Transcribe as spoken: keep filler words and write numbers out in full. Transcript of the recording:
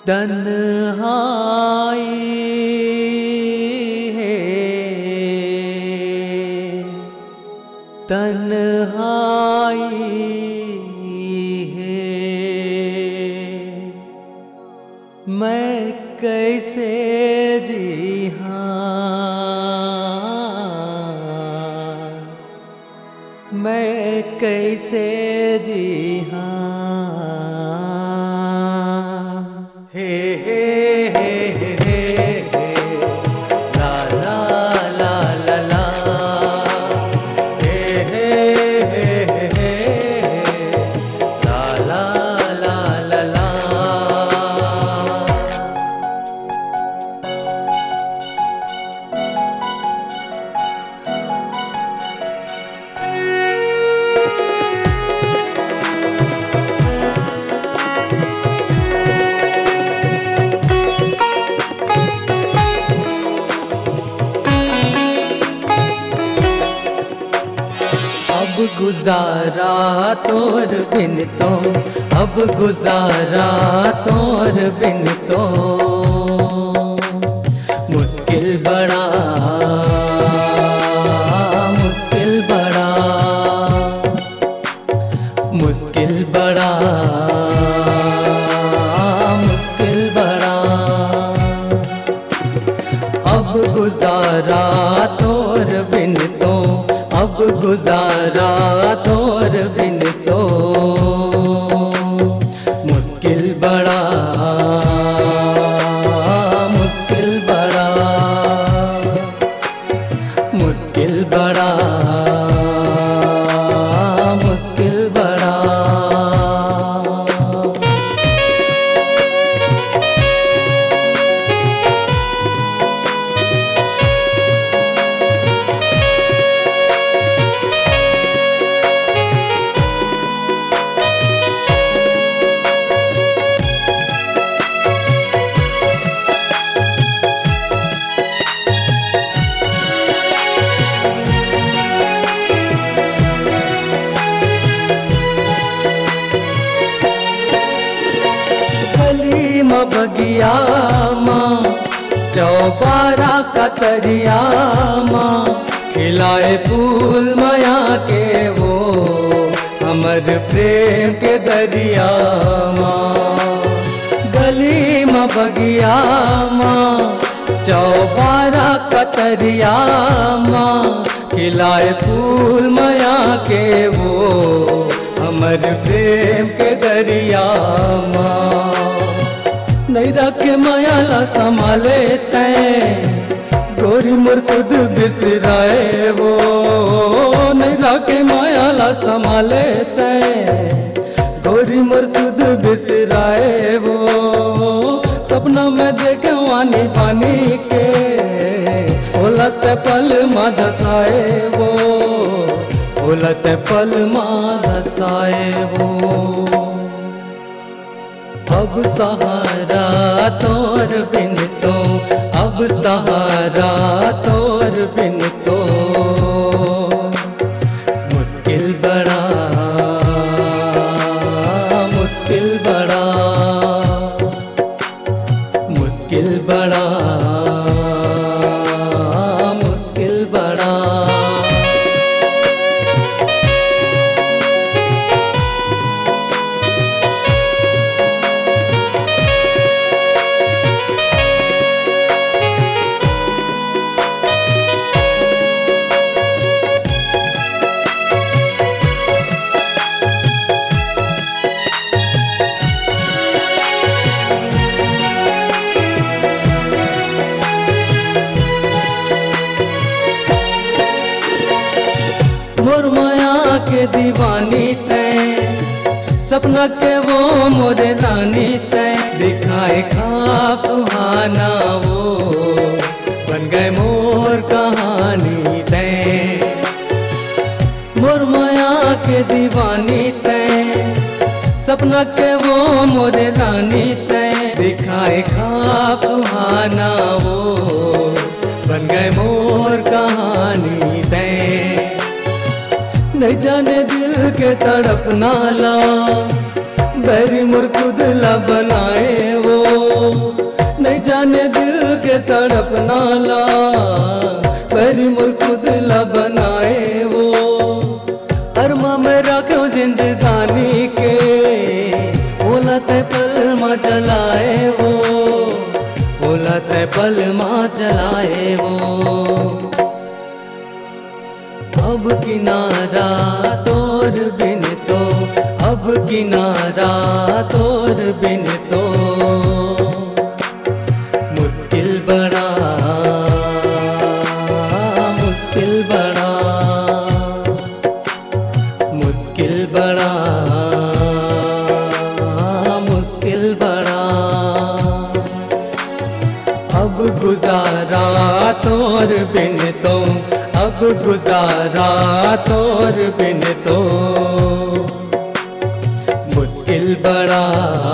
तन्हाई है, तन्हाई है, मैं कैसे जीहा, मैं कैसे जीहा। हे हे हे हे हे हे ला ला ला ला ला, हे हे हे हे हे ला ला ला ला ला। अब गुजारा तोर बिन तो, अब गुजारा तोर बिन तो, मुश्किल बड़ा, मुश्किल बड़ा, मुश्किल बड़ा, मुश्किल बड़ा। अब गुजारा तोर बिन तो, अब गुजारा तोर बिन तो, मुश्किल बड़ा, मुश्किल बड़ा, मुश्किल बड़ा, मुश्किल बड़ा। बगिया माँ चौबारा का तरिया माँ, खिलाए फूल माया के वो हमर प्रेम के दरिया माँ। गली माँ बगिया माँ चौबारा का तरिया माँ, खिलाए फूल माया के वो हमर प्रेम के दरिया माँ। नहीं रखे माया ला संभाले तैं, गोरी मोर सुध बिसराए वो। नहीं रखे माया ला संभाले तैं, गोरी मोर सुध बिसराए वो। सपना में देखे वानी पानी के, ओलत पल माँ दसाए वो, ओलत पल माँ दसाए वो। अब सहारा तोर बिन तो, अब सहारा तोर बिन तो, मुश्किल बड़ा, मुश्किल बड़ा, मुश्किल बड़ा, मुश्किल बड़ा। मोर माया के दीवानी तैं, सपना के वो मोरे रानी तैं, दिखाए ख्वाब सुहाना वो बन गए मोर कहानी तैं। मोर माया के दीवानी तैं, सपना के वो मोरे रानी तैं, दिखाए ख्वाब सुहाना वो बन गए मोर कहानी तैं। नहीं जाने दिल के तड़प नाला, बैरी मुर खुद ला बनाए वो। के दिल के तड़पना ला, परी मुर खुद ला बनाए वो। अरमा में रखो जिंदगानी के, बोला ते पल माँ चलाए वो, बोला ते पल माँ चलाए वो। अब किनारा तोर बिन तो, अब किनारा तोर बिन तो मुश्किल बड़ा, मुश्किल बड़ा, मुश्किल बड़ा, मुश्किल बड़ा। अब गुजारा तोर बिन तो, अब गुजारा तोर बिन तो मुश्किल बड़ा।